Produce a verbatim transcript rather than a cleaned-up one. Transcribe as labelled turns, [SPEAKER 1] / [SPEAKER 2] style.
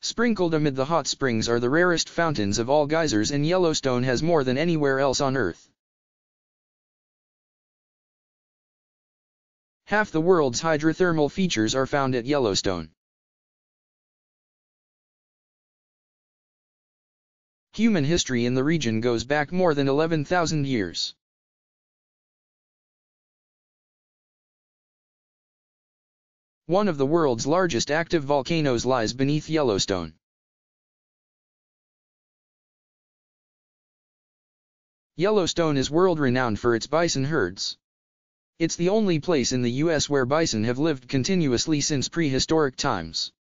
[SPEAKER 1] Sprinkled amid the hot springs are the rarest fountains of all geysers, and Yellowstone has more than anywhere else on Earth. Half the world's hydrothermal features are found at Yellowstone. Human history in the region goes back more than eleven thousand years. One of the world's largest active volcanoes lies beneath Yellowstone. Yellowstone is world-renowned for its bison herds. It's the only place in the U S where bison have lived continuously since prehistoric times.